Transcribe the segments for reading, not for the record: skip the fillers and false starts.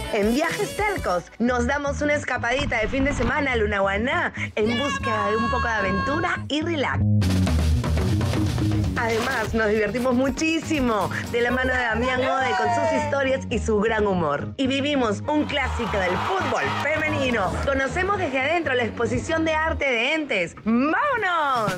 En Viajes Tercos nos damos una escapadita de fin de semana a Lunahuaná en búsqueda de un poco de aventura y relax. Además, nos divertimos muchísimo de la mano de Damián Ode con sus historias y su gran humor. Y vivimos un clásico del fútbol femenino. Conocemos desde adentro la exposición de arte de Entes. ¡Vámonos!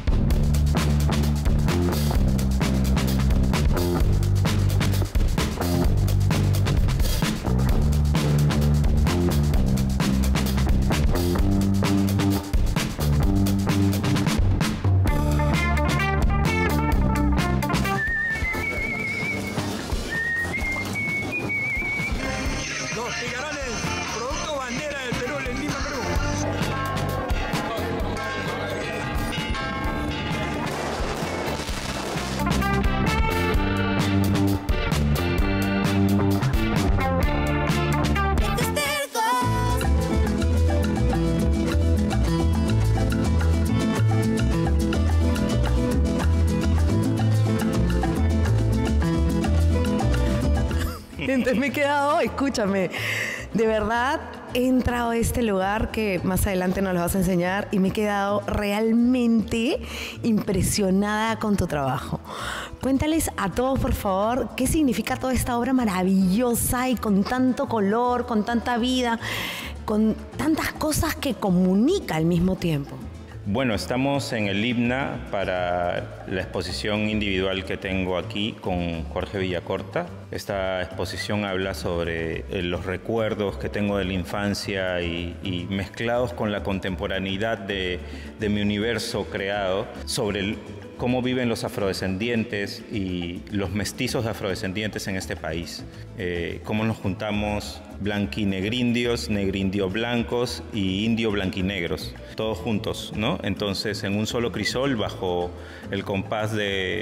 Entonces me he quedado, escúchame, de verdad he entrado a este lugar que más adelante nos lo vas a enseñar y me he quedado realmente impresionada con tu trabajo. Cuéntales a todos, por favor, qué significa toda esta obra maravillosa y con tanto color, con tanta vida, con tantas cosas que comunica al mismo tiempo. Bueno, estamos en el IBNA para la exposición individual que tengo aquí con Jorge Villacorta. Esta exposición habla sobre los recuerdos que tengo de la infancia y mezclados con la contemporaneidad de mi universo creado, sobre cómo viven los afrodescendientes y los mestizos afrodescendientes en este país. Cómo nos juntamos blanquinegrindios, negrindio blancos y indio blanquinegros, todos juntos, ¿no? Entonces, en un solo crisol, bajo el compás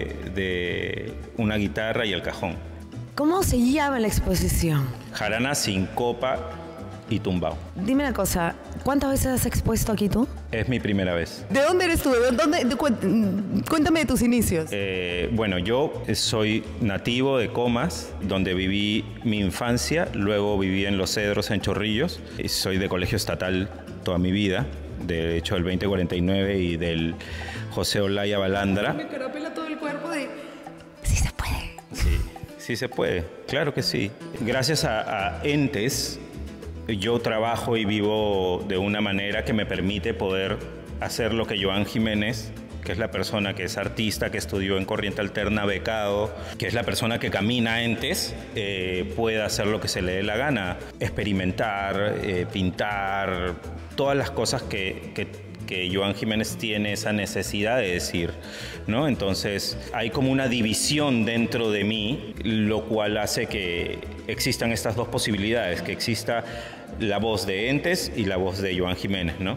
de una guitarra y el cajón. ¿Cómo se llama la exposición? Jarana, sincopa y tumbao. Dime una cosa, ¿cuántas veces has expuesto aquí tú? Es mi primera vez. ¿De dónde eres tú? Cuéntame de tus inicios. Bueno, yo soy nativo de Comas, donde viví mi infancia, luego viví en Los Cedros, en Chorrillos. Soy de colegio estatal toda mi vida, de hecho del 2049 y del José Olaya Balandra. Me carapela todo el cuerpo de... Sí se puede. Sí se puede, claro que sí. Gracias a Entes, yo trabajo y vivo de una manera que me permite poder hacer lo que Joan Jiménez, que es la persona que es artista, que estudió en Corriente Alterna, becado, que es la persona que camina Entes, pueda hacer lo que se le dé la gana, experimentar, pintar, todas las cosas que Joan Jiménez tiene esa necesidad de decir, ¿no? Entonces hay como una división dentro de mí, lo cual hace que existan estas dos posibilidades, que exista la voz de Entes y la voz de Joan Jiménez, ¿no?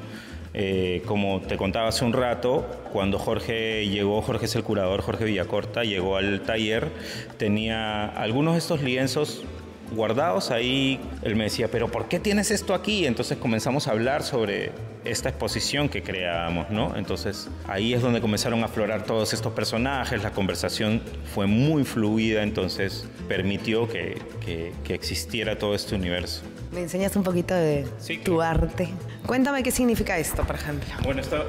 Como te contaba hace un rato, cuando Jorge llegó, Jorge es el curador, Jorge Villacorta, llegó al taller, tenía algunos de estos lienzos guardados ahí. Él me decía, ¿pero por qué tienes esto aquí? Entonces comenzamos a hablar sobre esta exposición que creábamos, ¿no? Entonces ahí es donde comenzaron a aflorar todos estos personajes, la conversación fue muy fluida, entonces permitió que existiera todo este universo. ¿Me enseñas un poquito de tu arte? Cuéntame qué significa esto, por ejemplo. Bueno, esto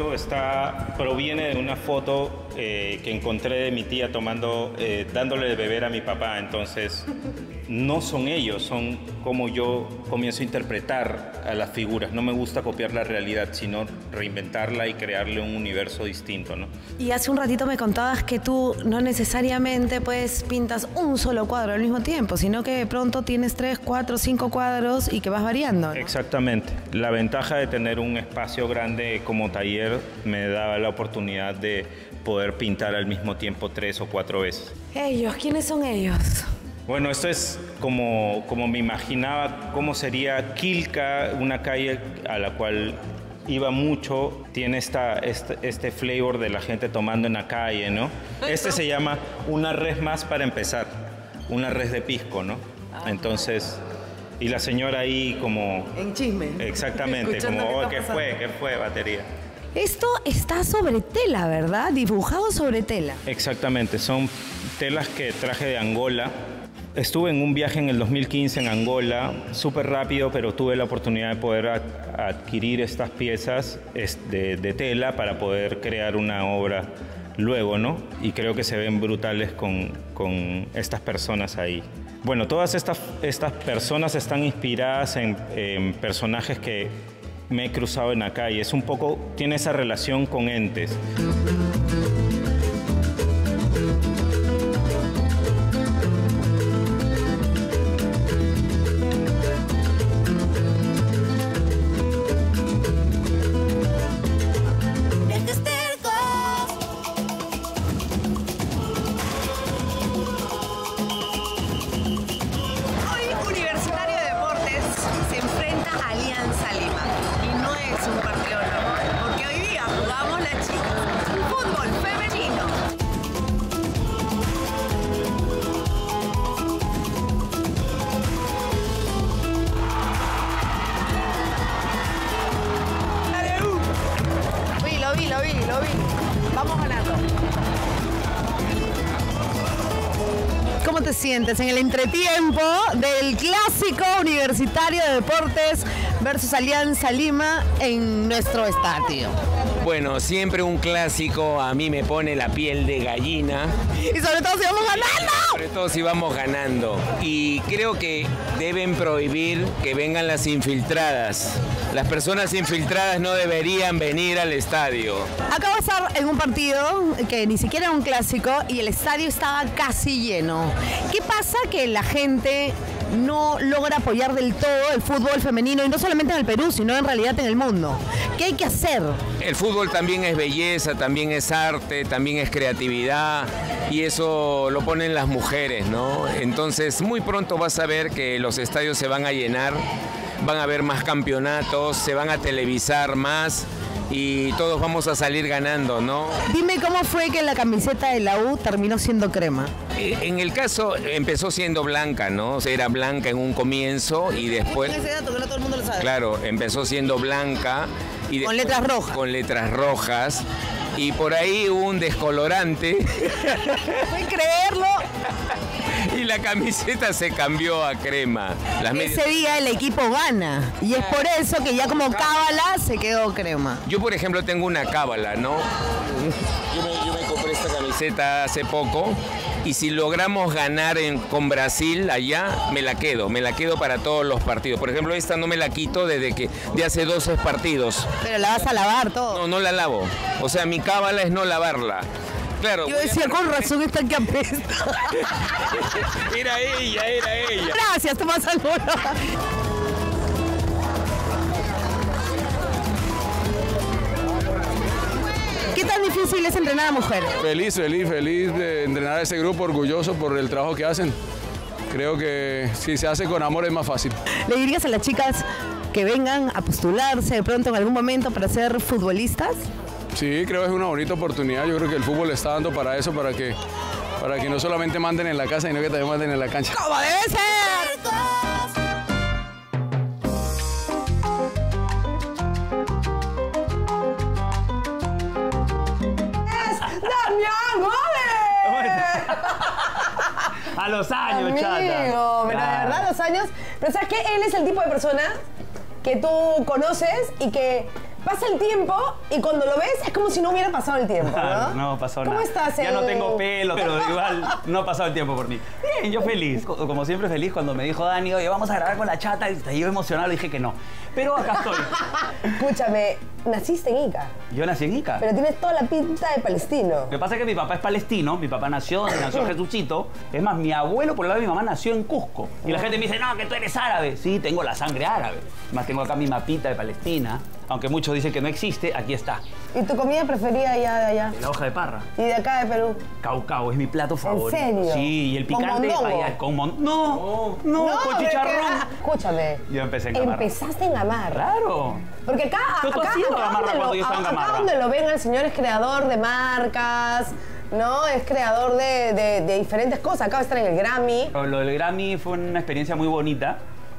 proviene de una foto que encontré de mi tía dándole de beber a mi papá. Entonces, no son ellos, son como yo comienzo a interpretar a las figuras. No me gusta copiar la realidad, sino reinventarla y crearle un universo distinto, ¿no? Y hace un ratito me contabas que tú no necesariamente pues pintas un solo cuadro al mismo tiempo, sino que de pronto tienes 3, 4, 5 cuadros y que vas variando, ¿no? Exactamente. La ventaja de tener un espacio grande como taller me daba la oportunidad de poder pintar al mismo tiempo 3 o 4 veces. ¿Ellos? ¿Quiénes son ellos? Bueno, esto es como me imaginaba cómo sería Quilca, una calle a la cual iba mucho, tiene este flavor de la gente tomando en la calle, ¿no? Este se llama Una Res Más para empezar, una res de pisco, ¿no? Entonces, y la señora ahí como... En chisme. Exactamente, como, oh, ¿qué fue, batería? Esto está sobre tela, ¿verdad? Dibujado sobre tela. Exactamente, son telas que traje de Angola. Estuve en un viaje en el 2015 en Angola, súper rápido, pero tuve la oportunidad de poder adquirir estas piezas de tela para poder crear una obra luego, ¿no? Y creo que se ven brutales con estas personas ahí. Bueno, todas estas personas están inspiradas en personajes que me he cruzado en la calle. Es un poco, tiene esa relación con entes. Lo vi. Vamos ganando. ¿Cómo te sientes en el entretiempo del clásico Universitario de Deportes versus Alianza Lima en nuestro estadio? Bueno, siempre un clásico a mí me pone la piel de gallina. Y sobre todo si vamos ganando. Sobre todo si vamos ganando. Y creo que deben prohibir que vengan las infiltradas. Las personas infiltradas no deberían venir al estadio. Acabo de estar en un partido que ni siquiera era un clásico y el estadio estaba casi lleno. ¿Qué pasa? Que la gente no logra apoyar del todo el fútbol femenino, y no solamente en el Perú, sino en realidad en el mundo. ¿Qué hay que hacer? El fútbol también es belleza, también es arte, también es creatividad, y eso lo ponen las mujeres, ¿no? Entonces muy pronto vas a ver que los estadios se van a llenar, van a haber más campeonatos, se van a televisar más y todos vamos a salir ganando, ¿no? Dime cómo fue que la camiseta de la U terminó siendo crema. En el caso empezó siendo blanca, ¿no? O sea, era blanca en un comienzo y después... Ese dato que no todo el mundo lo sabe. Claro, empezó siendo blanca y con letras rojas. Con letras rojas. Y por ahí hubo un descolorante. ¿Pueden creerlo? Y la camiseta se cambió a crema. Ese día el equipo gana. Y es por eso que ya como cábala se quedó crema. Yo, por ejemplo, tengo una cábala, ¿no? Yo me compré esta camiseta hace poco. Y si logramos ganar con Brasil allá, me la quedo para todos los partidos. Por ejemplo, esta no me la quito de hace 12 partidos. Pero la vas a lavar todo. No la lavo. O sea, mi cábala es no lavarla. Claro, yo decía, con razón está que apesta. Era ella. Gracias, Tomás Almora. ¿Qué tan difícil es entrenar a mujeres? Feliz de entrenar a ese grupo, orgulloso por el trabajo que hacen. Creo que si se hace con amor es más fácil. ¿Le dirías a las chicas que vengan a postularse de pronto en algún momento para ser futbolistas? Sí, creo que es una bonita oportunidad. Yo creo que el fútbol está dando para eso, para que no solamente manden en la casa, sino que también manden en la cancha. ¡Como debe ser! A los años, amigo, chata. Pero de verdad, a los años. Pero ¿sabes qué? Él es el tipo de persona que tú conoces y que pasa el tiempo y cuando lo ves es como si no hubiera pasado el tiempo, ¿no? No pasó nada. ¿Cómo estás? Ya no tengo pelo, pero igual no ha pasado el tiempo por mí. Bien, yo feliz. Como siempre feliz cuando me dijo Dani, oye, vamos a grabar con la chata. Y yo emocionado le dije que no. Pero acá estoy. Escúchame, naciste en Ica. Yo nací en Ica. Pero tienes toda la pinta de palestino. Lo que pasa es que mi papá es palestino, mi papá nació Jesucito. Es más, mi abuelo por el lado de mi mamá nació en Cusco. Y la gente me dice, no, que tú eres árabe. Sí, tengo la sangre árabe. Más tengo acá mi mapita de Palestina. Aunque muchos dicen que no existe, aquí está. ¿Y tu comida preferida allá de allá? La hoja de parra. ¿Y de acá de Perú? Caucao, es mi plato favorito. ¿En serio? Sí, y el picante ¿Con mondongo? No, con chicharrón. Escúchame. Yo empecé en Gamarra. Empezaste en Gamarra. Claro. Porque acá donde lo ven, el señor es creador de marcas, ¿no? Es creador de diferentes cosas. Acaba de estar en el Grammy. Lo del Grammy fue una experiencia muy bonita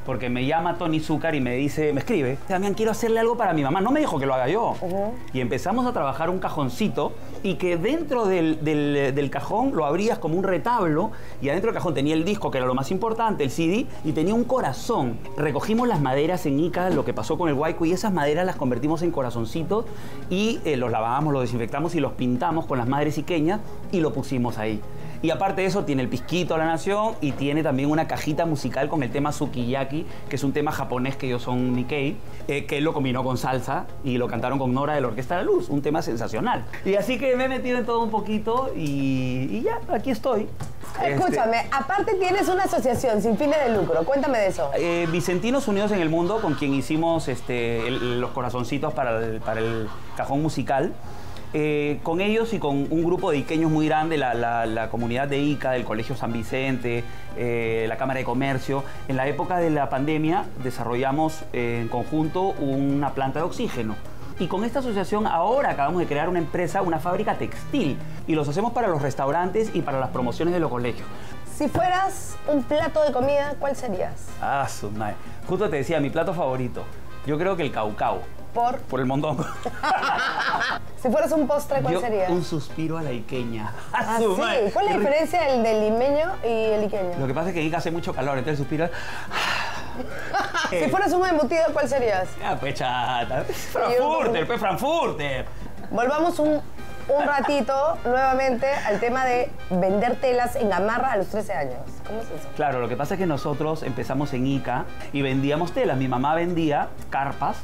porque me llama Tony Zúcar y me escribe, Damián, quiero hacerle algo para mi mamá. No me dijo que lo haga yo. Y empezamos a trabajar un cajoncito y que dentro del cajón lo abrías como un retablo y adentro del cajón tenía el disco, que era lo más importante, el CD, y tenía un corazón. Recogimos las maderas en Ica, lo que pasó con el Huayco, y esas maderas las convertimos en corazoncitos y los lavamos, los desinfectamos y los pintamos con las madres iqueñas y lo pusimos ahí. Y aparte de eso, tiene el pisquito a la nación y tiene también una cajita musical con el tema Sukiyaki, que es un tema japonés que ellos son Nikkei, que él lo combinó con salsa y lo cantaron con Nora de la Orquesta de la Luz, un tema sensacional. Y así que me he metido en todo un poquito y ya, aquí estoy. Escúchame, aparte tienes una asociación sin fines de lucro, cuéntame de eso. Vicentinos Unidos en el Mundo, con quien hicimos los corazoncitos para el cajón musical. Con ellos y con un grupo de iqueños muy grande, la comunidad de Ica, del Colegio San Vicente, la Cámara de Comercio. En la época de la pandemia desarrollamos en conjunto una planta de oxígeno. Y con esta asociación ahora acabamos de crear una empresa, una fábrica textil. Y los hacemos para los restaurantes y para las promociones de los colegios. Si fueras un plato de comida, ¿cuál serías? Ah, su madre. Justo te decía, mi plato favorito. Yo creo que el caucao. Por el mondongo. Si fueras un postre, ¿cuál sería? Un suspiro a la iqueña. ¿Ah, sí? ¿Cuál es la diferencia del limeño y el iqueño? Lo que pasa es que en Ica hace mucho calor, entonces el suspiro... Si fueras un embutido, ¿cuál serías? Ah, pues chata. Frankfurter, pues Frankfurter. Volvamos un ratito nuevamente al tema de vender telas en Gamarra a los 13 años. ¿Cómo es eso? Claro, lo que pasa es que nosotros empezamos en Ica y vendíamos telas. Mi mamá vendía carpas.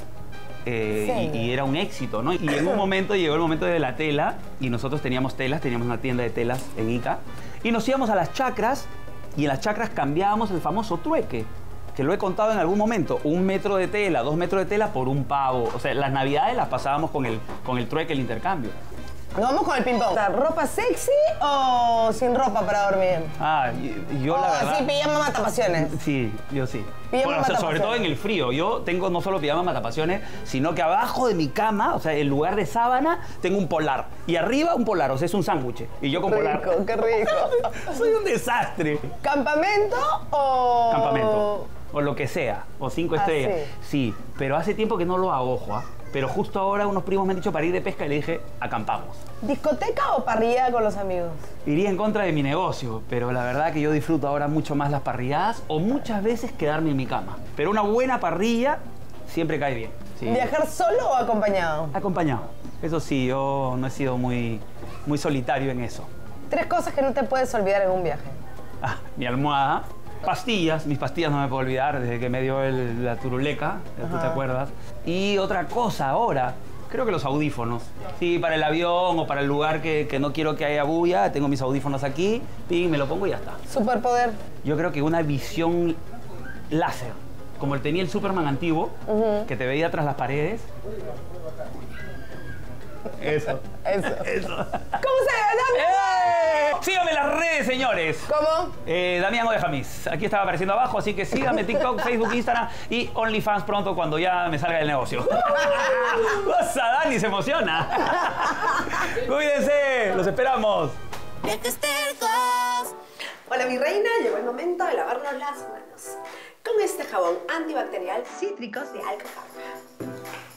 Y era un éxito, ¿no? Y en un momento llegó el momento de la tela y nosotros teníamos telas, teníamos una tienda de telas en Ica y nos íbamos a las chacras y en las chacras cambiábamos el famoso trueque, que lo he contado en algún momento, 1 metro de tela, 2 metros de tela por un pavo. O sea, las navidades las pasábamos con el trueque, el intercambio. Nos vamos con el ping-pong. ¿Ropa sexy o sin ropa para dormir? Ah, yo la verdad... ¿Así pijama matapasiones? Sí, yo sí. Pijama matapasiones. Sobre todo en el frío. Yo tengo no solo pijama matapasiones, sino que abajo de mi cama, o sea, en lugar de sábana, tengo un polar. Y arriba un polar, o sea, es un sándwich. Y yo con polar. Qué rico. Soy un desastre. ¿Campamento o...? Campamento. O lo que sea. O 5 estrellas. Sí, pero hace tiempo que no lo hago, ojo, Pero justo ahora unos primos me han dicho para ir de pesca y le dije, acampamos. ¿Discoteca o parrilla con los amigos? Iría en contra de mi negocio, pero la verdad que yo disfruto ahora mucho más las parrilladas o muchas veces quedarme en mi cama. Pero una buena parrilla siempre cae bien. Sí. ¿Viajar solo o acompañado? Acompañado. Eso sí, yo no he sido muy solitario en eso. 3 cosas que no te puedes olvidar en un viaje. Ah, mi almohada. Pastillas, mis pastillas no me puedo olvidar desde que me dio la turuleca, ¿tú te acuerdas? Y otra cosa ahora, creo que los audífonos. Sí, para el avión o para el lugar que no quiero que haya bulla, tengo mis audífonos aquí, me lo pongo y ya está. ¿Superpoder? Yo creo que una visión láser, como el tenía el Superman antiguo, que te veía tras las paredes. Eso. ¿Cómo se llama? Síganme en las redes, señores. ¿Cómo? Damián Odejamis. Aquí estaba apareciendo abajo, así que síganme TikTok, Facebook, Instagram y OnlyFans pronto cuando ya me salga del negocio. Dani se emociona. Cuídense, los esperamos. Hola mi reina, llegó el momento de lavarnos las manos con este jabón antibacterial Cítricos de Alcafarma.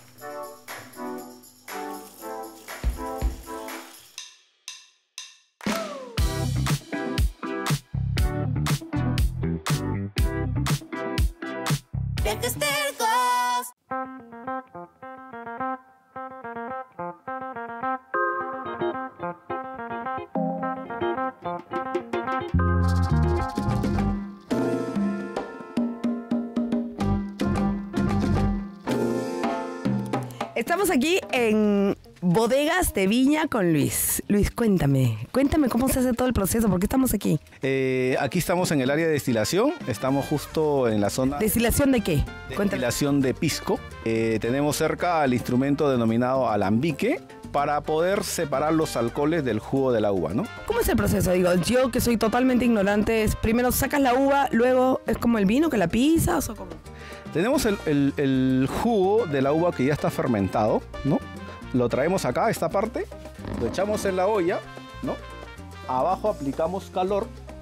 Estamos aquí en Bodegas de Viña con Luis. Luis, cuéntame cómo se hace todo el proceso, ¿por qué estamos aquí? Aquí estamos en el área de destilación, estamos justo en la zona... ¿Destilación de qué? Destilación de pisco. Tenemos cerca el instrumento denominado alambique para poder separar los alcoholes del jugo de la uva, ¿no? ¿Cómo es el proceso? Digo, yo que soy totalmente ignorante, primero sacas la uva, luego es como el vino que la pisas o cómo... Tenemos el jugo de la uva que ya está fermentado, ¿no? Lo traemos acá, esta parte, lo echamos en la olla, ¿no? Abajo aplicamos calor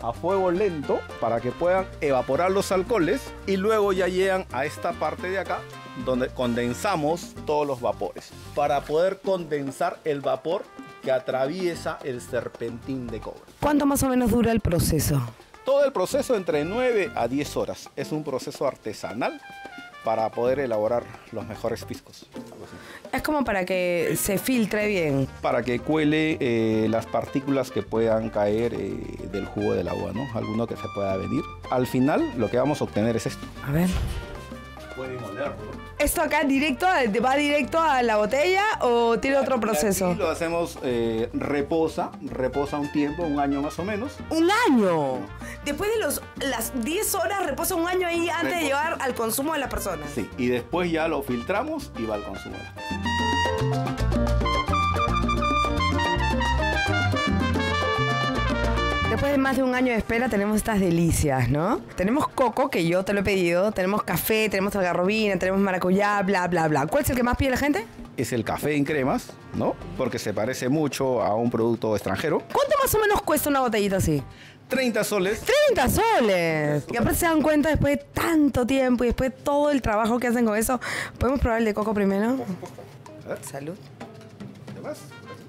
a fuego lento para que puedan evaporar los alcoholes y luego ya llegan a esta parte de acá donde condensamos todos los vapores para poder condensar el vapor que atraviesa el serpentín de cobre. ¿Cuánto más o menos dura el proceso? Todo el proceso entre 9 a 10 horas. Es un proceso artesanal para poder elaborar los mejores piscos. Es como para que se filtre bien. Para que cuele las partículas que puedan caer del jugo del agua, ¿no? Alguno que se pueda venir. Al final, lo que vamos a obtener es esto. A ver. Pueden olerlo. ¿Esto acá va directo a la botella o tiene otro proceso? Aquí lo hacemos reposa un tiempo, un año más o menos. ¡Un año! Después de las 10 horas reposa un año ahí antes de llegar al consumo de las personas. Sí, y después ya lo filtramos y va al consumo de las personas. Después de más de un año de espera tenemos estas delicias, ¿no? Tenemos coco, que yo te lo he pedido, tenemos café, tenemos algarrobina, tenemos maracuyá, bla, bla, bla. ¿Cuál es el que más pide la gente? Es el café en cremas, ¿no? Porque se parece mucho a un producto extranjero. ¿Cuánto más o menos cuesta una botellita así? 30 soles. ¡30 soles! Y aparte se dan cuenta después de tanto tiempo y después de todo el trabajo que hacen con eso. ¿Podemos probar el de coco primero? Salud. ¿Qué más?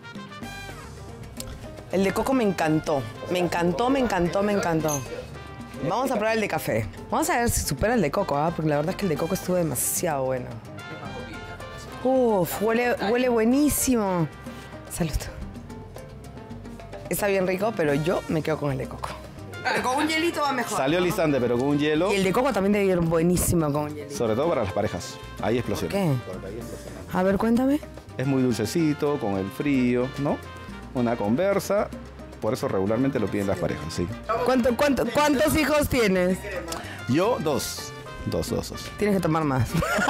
El de coco me encantó. Me encantó, me encantó, me encantó. Vamos a probar el de café. Vamos a ver si supera el de coco, ¿ah? Porque la verdad es que el de coco estuvo demasiado bueno. Uf, huele buenísimo. Salud. Está bien rico, pero yo me quedo con el de coco. Pero con un hielito va mejor. Salió ¿no? lisante, pero con un hielo. Y el de coco también debe ir buenísimo con un hielito. Sobre todo para las parejas. Ahí explosiona. ¿Qué? Porque ahí explosiona. A ver, cuéntame. Es muy dulcecito, con el frío, ¿no? Una conversa. Por eso regularmente lo piden las parejas, sí. ¿Cuántos hijos tienes? Yo, dos. Dos. Tienes que tomar más.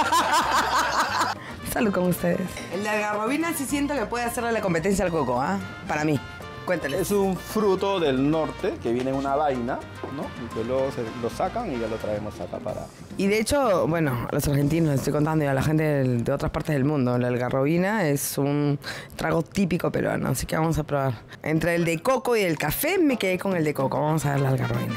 Salud con ustedes. El de algarrobina sí siento que puede hacerle la competencia al coco, ¿ah? Para mí. Cuéntale. Es un fruto del norte que viene en una vaina, ¿no? Y que luego lo sacan y ya lo traemos acá para... Y de hecho, bueno, a los argentinos les estoy contando y a la gente de otras partes del mundo, la algarrobina es un trago típico peruano, así que vamos a probar. Entre el de coco y el café me quedé con el de coco. Vamos a ver la algarrobina.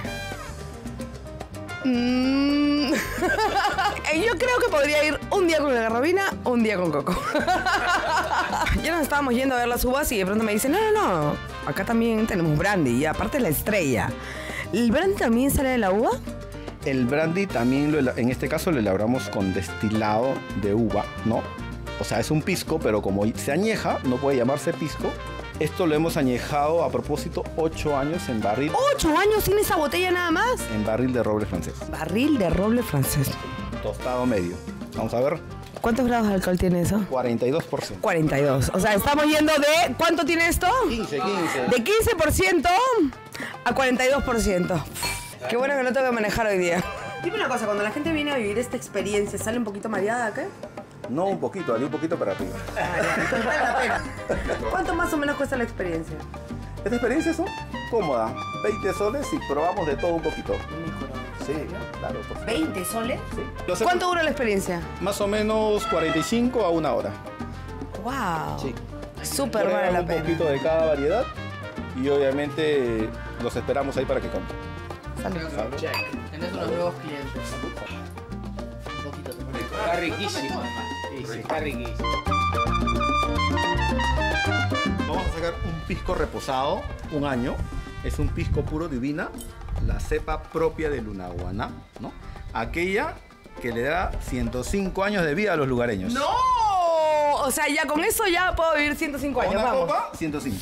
Yo creo que podría ir un día con la algarrobina, un día con coco. Ya nos estábamos yendo a ver las uvas y de pronto me dicen, no, acá también tenemos brandy y aparte la estrella. ¿El brandy también sale de la uva? El brandy también, en este caso, lo elaboramos con destilado de uva, ¿no? O sea, es un pisco, pero como se añeja, no puede llamarse pisco. Esto lo hemos añejado a propósito 8 años en barril. ¿8 años sin esa botella nada más? En barril de roble francés. Barril de roble francés. Tostado medio. Vamos a ver. ¿Cuántos grados de alcohol tiene eso? 42%. 42. O sea, estamos yendo de... ¿Cuánto tiene esto? 15. De 15% a 42%. Qué bueno que no tengo que manejar hoy día. Dime una cosa, cuando la gente viene a vivir esta experiencia, ¿sale un poquito mareada acá? No un poquito, dale un poquito para arriba. Vale la pena. ¿Cuánto más o menos cuesta la experiencia? Esta experiencia es cómoda. 20 soles y probamos de todo un poquito. Sí, claro. Por favor. ¿20 soles? Sí. ¿Cuánto dura la experiencia? Más o menos 45 a 1 hora. ¡Wow! Sí. Súper vale la pena. Un poquito de cada variedad y obviamente los esperamos ahí para que compren. Salud. Check. Tenés unos nuevos clientes. Un poquito. Está riquísimo. Sí, está riquísimo. Vamos a sacar un pisco reposado, un año. Es un pisco puro divina, la cepa propia de Lunahuaná, ¿no? Aquella que le da 105 años de vida a los lugareños. ¡No! O sea, ya con eso ya puedo vivir 105 años. Una Vamos. copa, 105.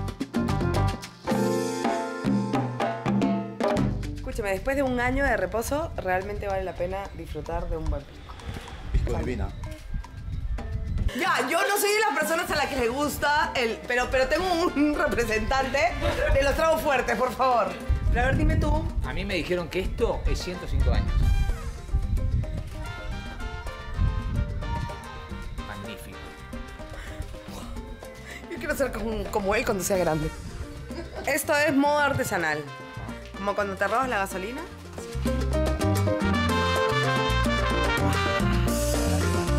Escúchame, después de un año de reposo, realmente vale la pena disfrutar de un buen pisco. Pisco divina. Ya, yo no soy de las personas a las que les gusta pero tengo un representante de los tragos fuertes, por favor. Pero a ver, dime tú. A mí me dijeron que esto es 105 años. Magnífico. Yo quiero ser como él cuando sea grande. Esto es modo artesanal. Como cuando te robas la gasolina.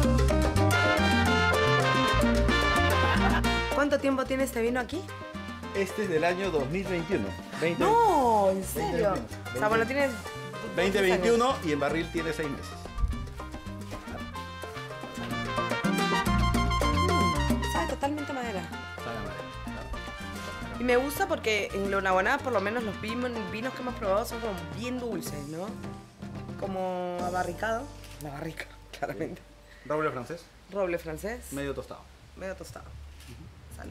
¿Cuánto tiempo tiene este vino aquí? Este es del año 2021. No, ¿en serio? 2021. O sea, bueno, tienes... 2021 y en barril tiene 6 meses. Sabe totalmente madera. Y me gusta porque en Lunahuaná, por lo menos los vinos que hemos probado son como bien dulces, ¿no? Como abarricado. La barrica, claramente. Roble francés. Roble francés. Medio tostado. Medio tostado. Salud.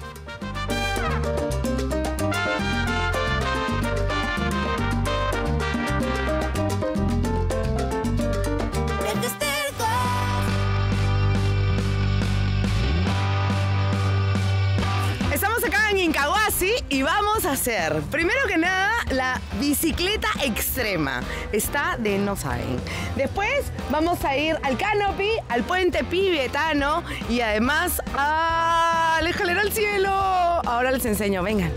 Estamos acá en Incahuasi y vamos a hacer, primero que nada, la bicicleta extrema. Está de no saben. Después vamos a ir al canopy, al puente tibetano y además al escalera al cielo. Ahora les enseño, vengan.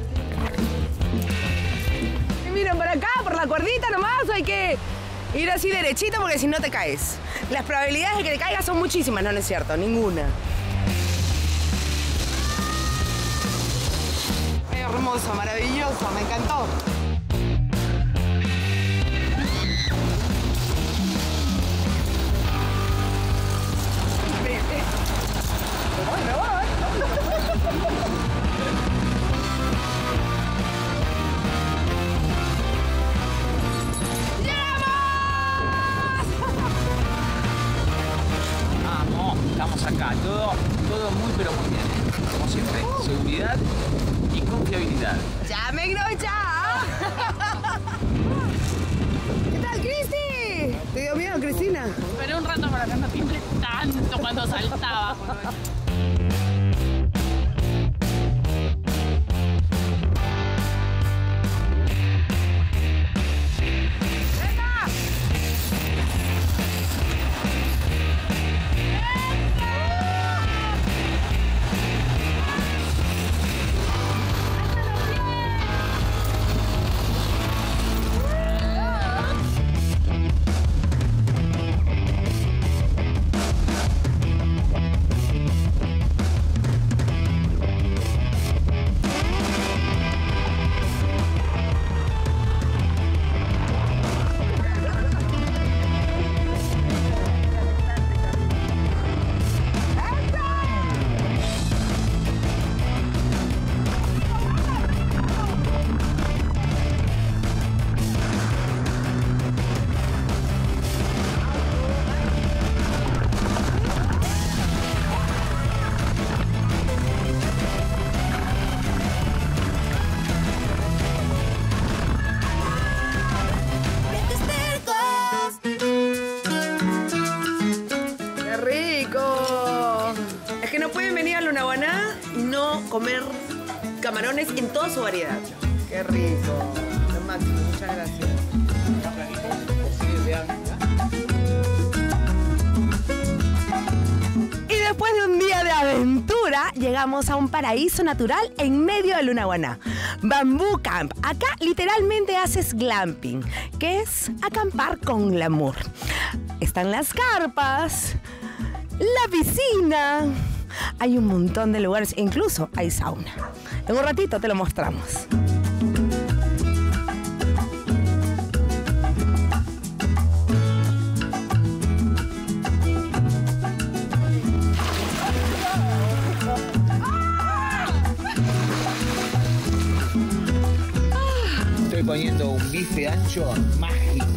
Y miren, por acá, por la cuerdita nomás, hay que ir así derechito porque si no te caes. Las probabilidades de que te caigas son muchísimas, no es cierto, ninguna. Hermoso, maravilloso, me encantó. Me voy. Vamos, estamos acá. Todo muy, pero muy bien. Como siempre, seguridad y confiabilidad. ¡Ya me ya! ¿Qué tal, Cristi? ¿Te dio miedo, Cristina? Esperé un rato para que no tiemble tanto cuando saltaba. Comer camarones en toda su variedad. Qué rico. Lo máximo, muchas gracias. Y después de un día de aventura, llegamos a un paraíso natural en medio de Lunahuaná. Bamboo Camp. Acá literalmente haces glamping, que es acampar con glamour. Están las carpas, la piscina. Hay un montón de lugares, incluso hay sauna. En un ratito te lo mostramos. Estoy poniendo un bife ancho mágico.